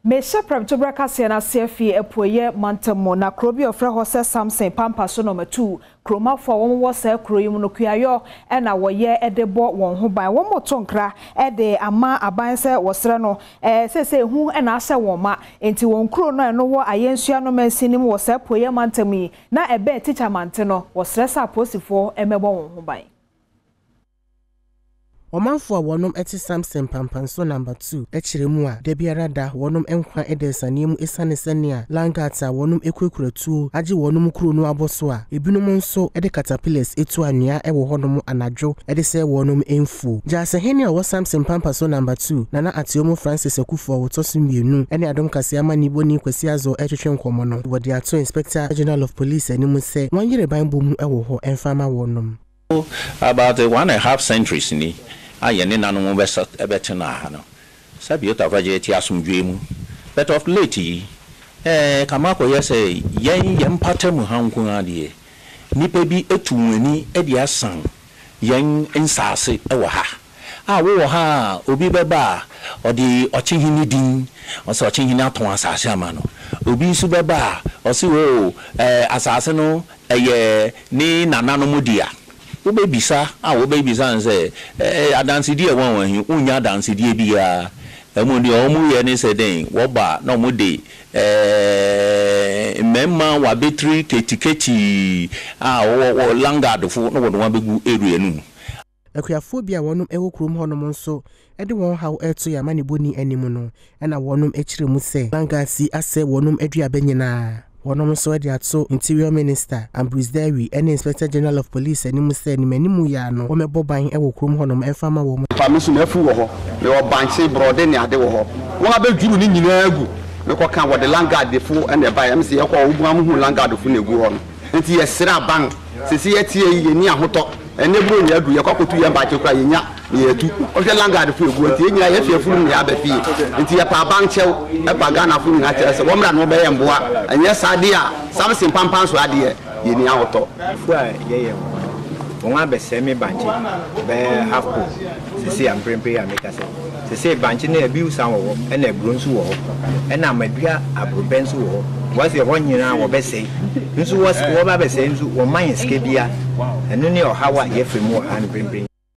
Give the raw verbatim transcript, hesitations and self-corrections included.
Me sheprem to brakase na sefi epoye mantamo na krobi ofre hose Samson pampa so number two kroma for won wo sa kroyim no kuayo e na wo ye edebo won ho ban wo motonkra e de ama aban se wo sre no eh sese hu e na ase won ma enti won kro no e no wo ayensua no mansinim wo sa epoye mantami na ebe teacher mante no wo sre sa posifo emebo won ho ban. Omanfo a wonom eti Samson pampanso number two echiremu a debiara da wonom enkwa edensanemu esane sania langata wonom ekwekura tuo age wonom kuro no aboso a ebinom nso ede caterpillars etu anua ewo honom anadwo ede se wonom emfu jase hene a wo Samson pampanso number two nana atiomo Francis Akufo wotoso mienu ene adom kase ama niboni kwasi azo etwetwe nkomo no wode ato Inspector General of Police animu se wanyere banbo mu ewo ho enfama wonom about one and a half centuries ni ayene nanu besa ebetena ha no sabi otavaje ti asumdwemu but of late eh kama ko yese yen yen patam hankun ade nipa bi etunwani ade asan yen nsase ewo ha a wo ha obi beba odi ochihini din oso ochihini aton asase ama no obi su beba osi wo eh asase no eye ni nananom dia wo bebisa a wo bebisa nse eh adanse die wan wan hi unya adanse die bia emu de omu ye ne se den wo ba na omu de eh memma wa betri ketiketi a wo langard fo no wo no begu area nu akuafo bia wonom ewo krom honom nso ede won haw eto ya mani boni animu no na wonom echiremu se langasi ase wonom aduaba nyina wonom so ede ato Interior Minister Ambrose Derry and Inspector General of Police animu se ni manimu ya no wo mebo ban ewo krom honom enfama wo famisu na afu wo ho me wo banche brode ni ade wo ho won abeduru ni nyina agu me ko kan wo de langard defo ene ba am se ye ko obu amhu langard defo na egu ho no enti ye sira ban sisi ye tie ye ni ahoto ene bro ni adu ye kwakotu ye mbache kra ye nya ye tu o hwe langard fu egu enti ye nyina ye fie furu ni aba fie enti ye pa ban chew e pa Ghana fu ni na tere se wo mra no be ye mboa enye sade a Samson pampan so ade ye ni ahoto fu a ye ye won abese me banche be half po sisi am prempe ya make say sisi banche na abi usan wo e na ebro nso wo e na madua abroben nso wo wasi ho nyina wo bese nso wo wo ba bese nso wo man ske bia eno ne o hawa ye femu ha no prempe